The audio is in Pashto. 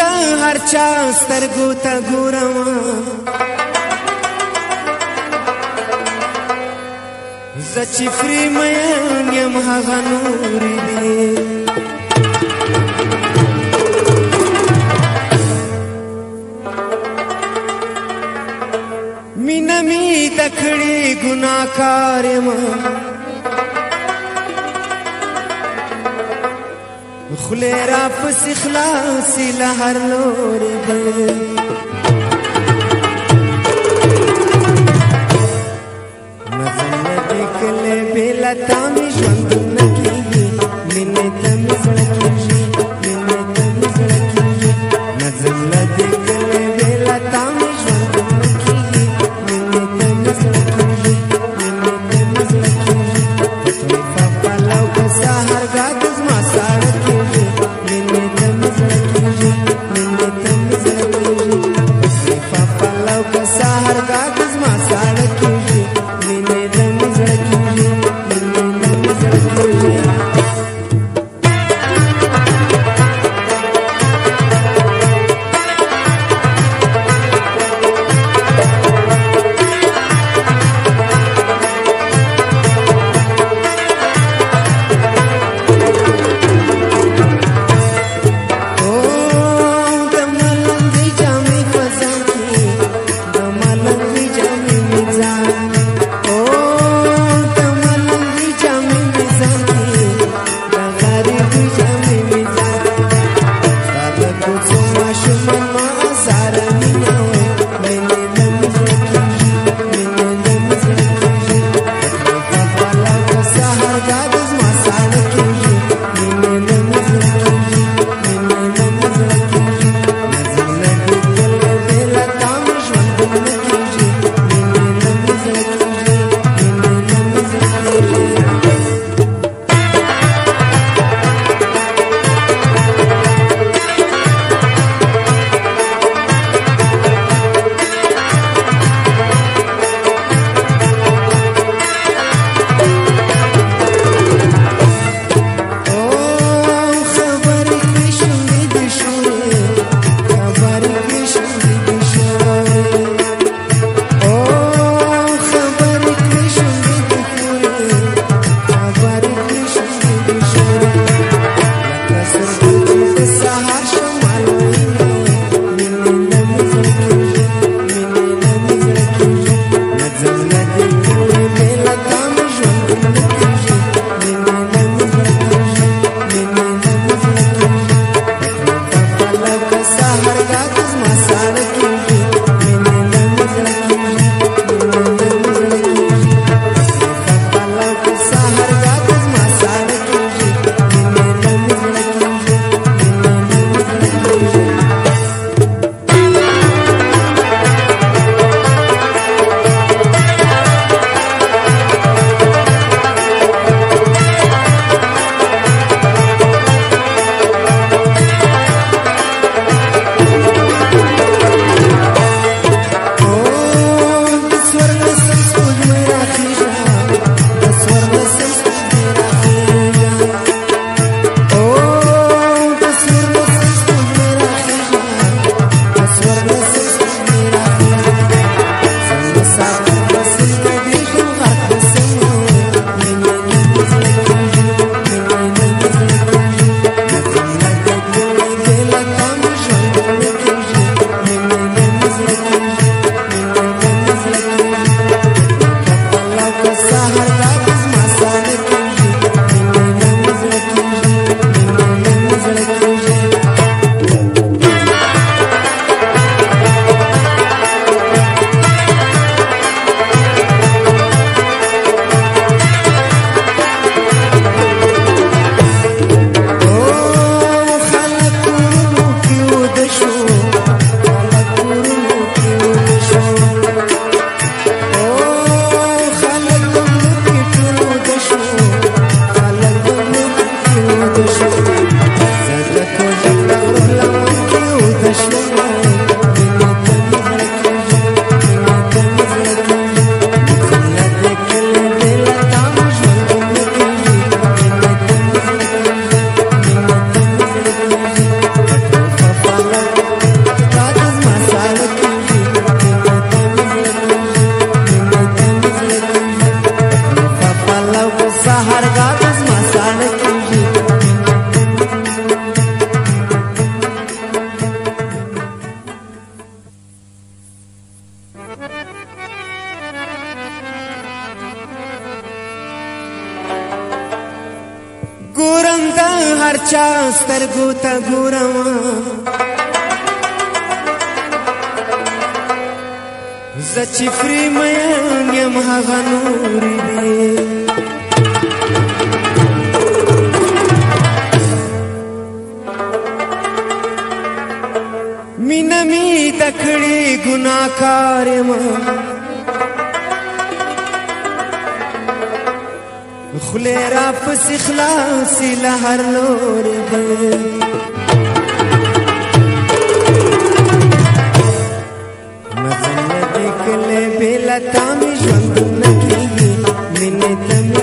د هر چا سترګو ته ګورم زه چې فري مین یم هغه نورې دي مینه مې د کړې ګناهکار یم خولې راپسې خلاصې له هر لورې ده نظم نه دې کلی بېله تا مې ژوندونه کېږي مینې ته مې زړه کېږي مینې ته مې زړه کېږي نظم نه دې کلی بېله تا مې ژوندونه کېږي مینې ته مې زړه کېږي مینې ته مې زړه کېږي په طویفه پلو که سهارګاه د زما ساړه کېږي مینې ته مې زړه کېږي مینې ته مې زړه کېږي په طویفه پلو که سهارګاه د زما ساړه کېږي مینې ته مې زړه کېږي مینې ته مې زړه کېږي ګورم د هر چا سترګو ته ګورم زه چې فري مین یم هغه نورې دي مینه مې د کړې ګناهکار یم خولې راپسې خلاصې له هر لورې دي نظم نه دې کلی بې له تا مې ژوندون نه کېږي مینې ته مې